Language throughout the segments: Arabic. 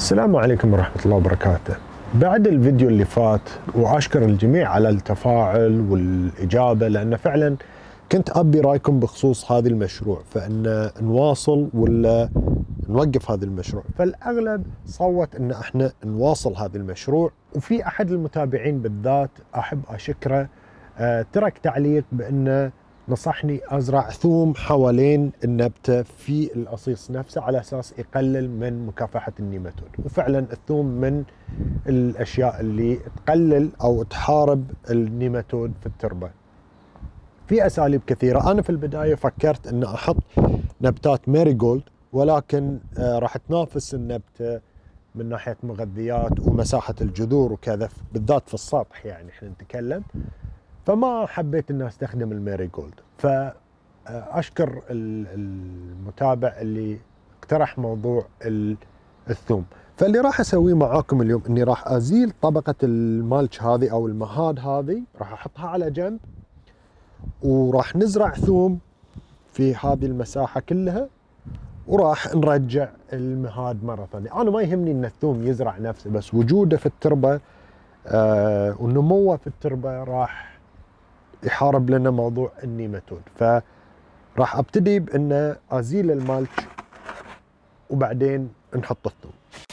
السلام عليكم ورحمة الله وبركاته. بعد الفيديو اللي فات وأشكر الجميع على التفاعل والإجابة، لأن فعلا كنت أبي رأيكم بخصوص هذا المشروع، فإن نواصل ولا نوقف هذا المشروع. فالأغلب صوت إن احنا نواصل هذا المشروع، وفي أحد المتابعين بالذات أحب أشكره ترك تعليق بأنه نصحني أزرع ثوم حوالين النبتة في الأصيص نفسه على أساس يقلل من مكافحة النيماتود. وفعلا الثوم من الأشياء اللي تقلل أو تحارب النيماتود في التربة. في أساليب كثيرة. أنا في البداية فكرت أن أحط نبتات ميريجولد، ولكن راح تنافس النبتة من ناحية مغذيات ومساحة الجذور وكذا، بالذات في السطح يعني احنا نتكلم، فما حبيت ان استخدم الميريجولد. فاشكر المتابع اللي اقترح موضوع الثوم. فاللي راح اسويه معاكم اليوم اني راح ازيل طبقة المالش هذه او المهاد هذه، راح احطها على جنب، وراح نزرع ثوم في هذه المساحة كلها، وراح نرجع المهاد مرة ثانية. انا ما يهمني ان الثوم يزرع نفسه، بس وجوده في التربة ونموه في التربة راح يحارب لنا موضوع النيماتود. فراح ابتدي بان ازيل المالش وبعدين نحط الثوم.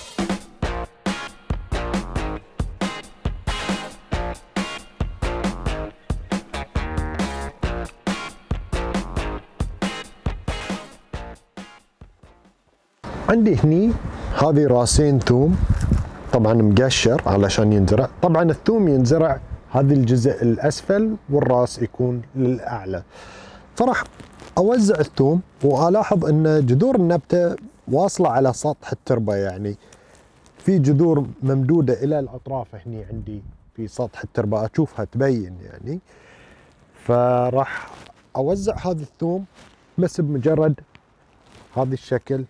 عندي هني هذه راسين ثوم، طبعا مقشر علشان ينزرع. طبعا الثوم ينزرع هذا الجزء الأسفل والراس يكون للأعلى. فراح أوزع الثوم، وألاحظ أن جذور النبتة واصلة على سطح التربة، يعني في جذور ممدودة إلى الأطراف هني عندي في سطح التربة، أشوفها تبين يعني. فراح أوزع هذا الثوم بس بمجرد هذا الشكل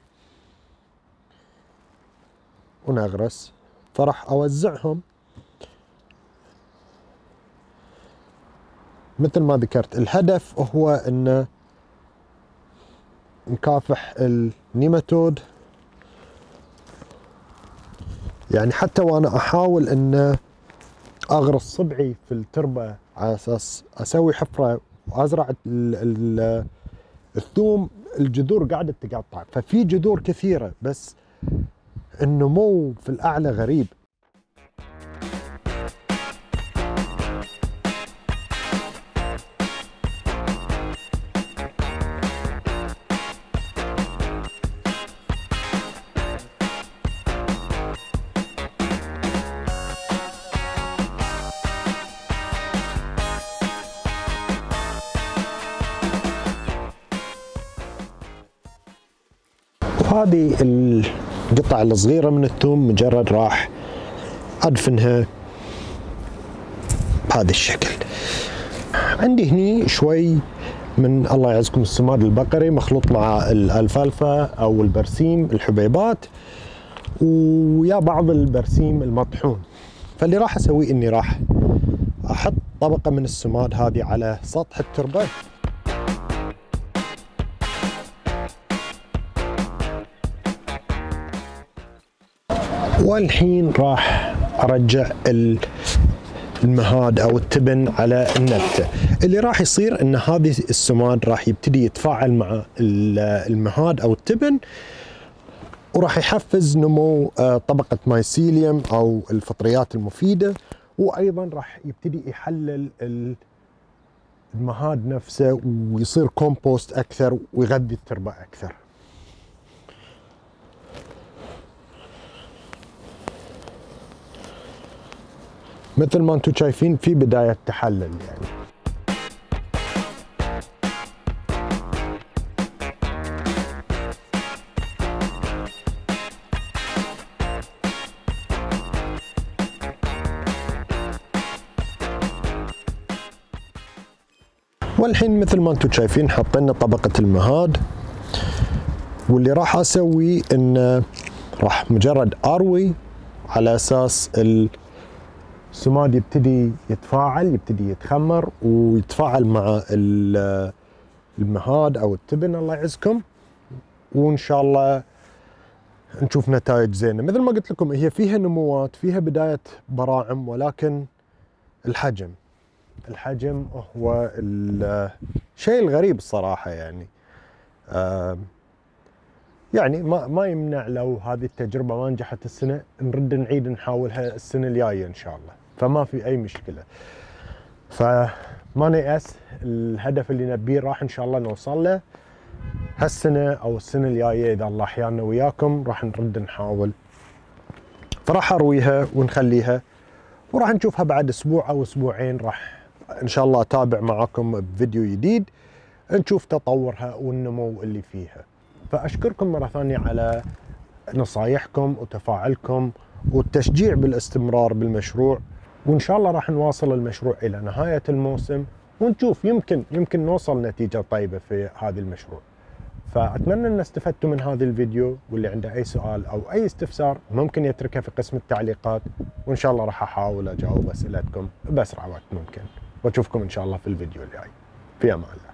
ونغرس. فراح أوزعهم مثل ما ذكرت. الهدف هو ان نكافح النيماتود، يعني حتى وانا احاول ان اغرس صبعي في التربة على اساس اسوي حفرة وازرع الثوم، الجذور قاعدة تقطع. ففي جذور كثيرة بس النمو في الاعلى غريب. وهذه القطع الصغيرة من الثوم مجرد راح أدفنها بهذا الشكل. عندي هني شوي من الله يعزكم السماد البقري مخلوط مع الألفالفا أو البرسيم الحبيبات، ويا بعض البرسيم المطحون. فاللي راح أسويه إني راح أحط طبقة من السماد هذه على سطح التربة، والحين راح ارجع المهاد او التبن على النبته. اللي راح يصير ان هذه السماد راح يبتدي يتفاعل مع المهاد او التبن، وراح يحفز نمو طبقه مايسيليوم او الفطريات المفيده، وايضا راح يبتدي يحلل المهاد نفسه ويصير كومبوست اكثر ويغذي التربه اكثر. مثل ما انتم شايفين في بداية تحلل يعني. والحين مثل ما انتم شايفين حطينا طبقة المهاد، واللي راح اسويه انه راح مجرد اروي على اساس السماد يبتدي يتفاعل، يبتدي يتخمر ويتفاعل مع المهاد او التبن الله يعزكم، وان شاء الله نشوف نتائج زينة. مثل ما قلت لكم هي فيها نموات، فيها بداية براعم، ولكن الحجم هو الشيء الغريب الصراحة. يعني ما يمنع لو هذه التجربة ما نجحت السنة نرد نعيد نحاولها السنة الجاية إن شاء الله، فما في أي مشكلة. فما نيأس، الهدف اللي نبيه راح إن شاء الله نوصل له هالسنة أو السنة الجاية إذا الله أحيانا وياكم، راح نرد نحاول. فراح أرويها ونخليها وراح نشوفها بعد أسبوع أو أسبوعين، راح إن شاء الله أتابع معاكم بفيديو جديد نشوف تطورها والنمو اللي فيها. فأشكركم مرة ثانية على نصايحكم وتفاعلكم والتشجيع بالاستمرار بالمشروع، وإن شاء الله راح نواصل المشروع إلى نهاية الموسم ونشوف يمكن نوصل نتيجة طيبة في هذا المشروع. فأتمنى أن استفدتوا من هذا الفيديو، واللي عنده أي سؤال أو أي استفسار ممكن يتركه في قسم التعليقات، وإن شاء الله راح أحاول أجاوب أسئلتكم بأسرع وقت ممكن. وأشوفكم إن شاء الله في الفيديو الجاي. في أمان الله.